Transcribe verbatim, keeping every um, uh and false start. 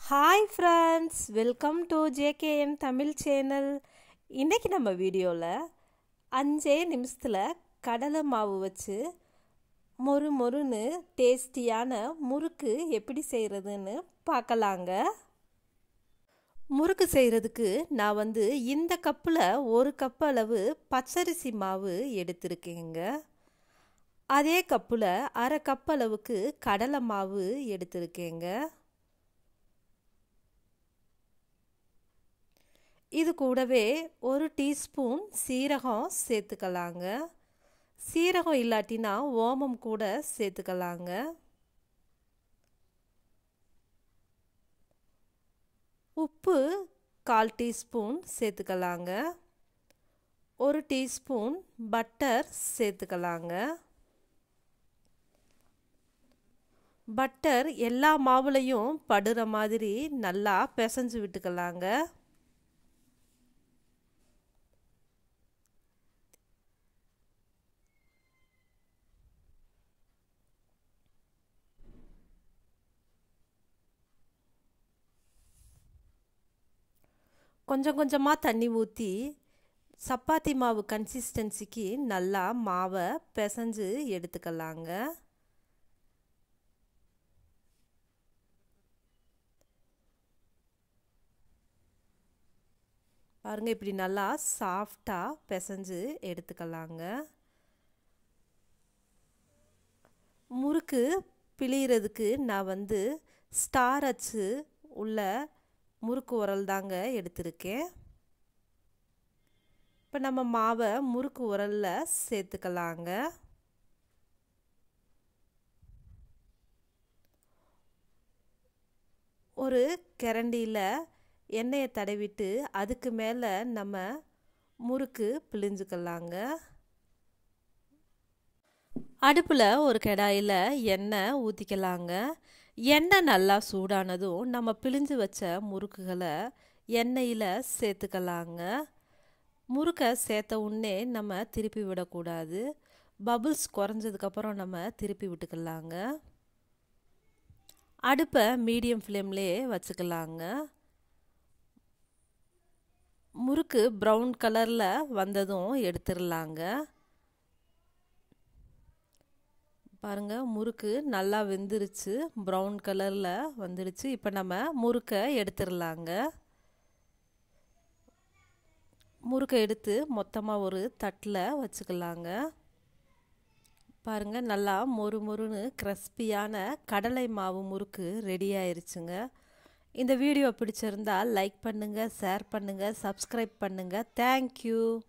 Hi friends, welcome to J K N Tamil channel. இன்னைக்கு நம்ம வீடியோல அஞ்சே நிமிஷத்துல கடலை மாவு வச்சு மொறு மொறுன்னு டேஸ்டியான முறுக்கு எப்படி செய்யறதுன்னு பார்க்கலாங்க. முறுக்கு செய்யறதுக்கு நான் வந்து இந்த கப்பில் ஒரு கப் அளவு பச்சரிசி மாவு எடுத்திருக்கேங்க. அதே கப்பில் அரை கப் அளவுக்கு கடலை மாவு எடுத்திருக்கேங்க. இது கூடவே ஒரு டீஸ்பூன் சீரகம் சேர்த்துக்கலாங்க. சீரகம் இல்லாட்டினா ஓமம் கூட சேர்த்துக்கலாங்க. உப்பு கால் டீஸ்பூன் சேர்த்துக்கலாங்க. ஒரு டீஸ்பூன் பட்டர் சேர்த்துக்கலாங்க. பட்டர் எல்லா மாவுலையும் படுற மாதிரி நல்லா பிசைஞ்சு விட்டுக்கலாங்க. கொஞ்சம் கொஞ்சமாக தண்ணி ஊற்றி சப்பாத்தி மாவு கன்சிஸ்டன்சிக்கு நல்லா மாவை பிசைஞ்சு எடுத்துக்கலாங்க. பாருங்கள், இப்படி நல்லா சாஃப்டாக பிசைஞ்சு எடுத்துக்கலாங்க. முறுக்கு பிழியறதுக்கு நான் வந்து ஸ்டார் அச்சு உள்ள முறுக்கு உரல் தாங்க எடுத்திருக்கேன். இப்போ நம்ம மாவை முறுக்கு உரலில் சேர்த்துக்கலாங்க. ஒரு கரண்டியில் எண்ணெயை தடவிட்டு அதுக்கு மேலே நம்ம முறுக்கு பிழிஞ்சுக்கலாங்க. அடுப்பில் ஒரு கடாயில் எண்ணெய் ஊற்றிக்கலாங்க. எண்ணெய் நல்லா சூடானதும் நம்ம பிழிஞ்சு வச்ச முறுக்குகளை எண்ணெயில் சேர்த்துக்கலாங்க. முறுக்கை சேர்த்த உடனே நம்ம திருப்பி விடக்கூடாது. பபுள்ஸ் குறைஞ்சதுக்கப்புறம் நம்ம திருப்பி விட்டுக்கலாங்க. அடுப்பை மீடியம் ஃப்ளேம்லேயே வச்சுக்கலாங்க. முறுக்கு ப்ரௌன் கலரில் வந்ததும் எடுத்துடலாங்க. பாருங்கள், முறுக்கு நல்லா வெந்துருச்சு, ப்ரௌன் கலரில் வந்துடுச்சு. இப்போ நம்ம முறுக்கை எடுத்துடலாங்க. முறுக்கை எடுத்து மொத்தமாக ஒரு தட்டில் வச்சுக்கலாங்க. பாருங்கள், நல்லா மொறு மொறுன்னு கிறிஸ்பியான கடலை மாவு முறுக்கு ரெடி ஆயிருச்சுங்க. இந்த வீடியோ பிடிச்சிருந்தா லைக் பண்ணுங்கள், ஷேர் பண்ணுங்கள், சப்ஸ்கிரைப் பண்ணுங்கள். தேங்க்யூ.